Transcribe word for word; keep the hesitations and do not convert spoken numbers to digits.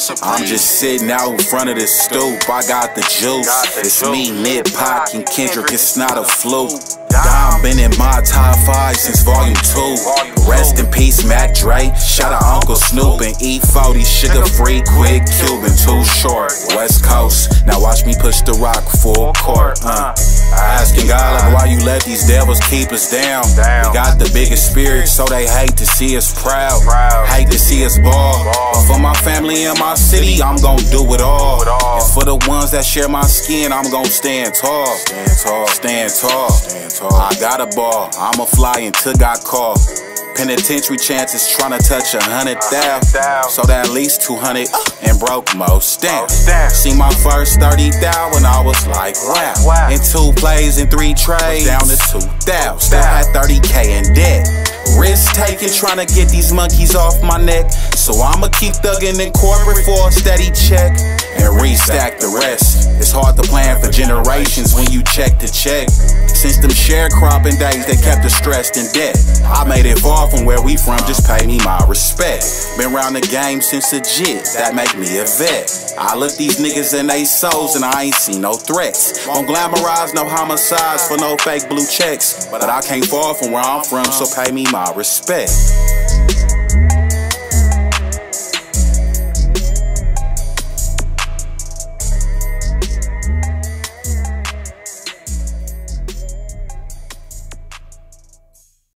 I'm just sitting out in front of this stoop. I got the juice. It's me, Nip, Pac, and Kendrick. It's not a fluke. Dom been in my top five since volume two. Rest in peace, Mac Dre. Shout out Uncle Snoop and E forty. Sugar free, quick, Cuban, too short. West Coast, now watch me push the rock full court. Uh. Asking God like why you let these devils keep us down. We got the biggest spirit, so they hate to see us proud. Hate to see us ball. But for my family and my city, I'm gon' do it all. And for the ones that share my skin, I'm gon' stand tall. Stand tall, stand tall. Stand tall. I got a ball, I'ma fly until got caught. Penitentiary chances tryna touch a hundred thousand, so that at least two hundred and broke most down. See my first thirty thousand, I was like, wow. In two plays and three trades, down to two thousand. Still had thirty K in debt. Risk taking, tryna get these monkeys off my neck. So I'ma keep thugging in corporate for a steady check and restack the rest. It's hard to plan for generations when you check to check. Since them sharecropping days, they kept us stressed in debt. I made it far from where we from, just pay me my respect. Been around the game since a jit, that make me a vet. I look these niggas in they souls and I ain't seen no threats. Won't glamorize no homicides for no fake blue checks, but I can't fall from where I'm from, so pay me my respect.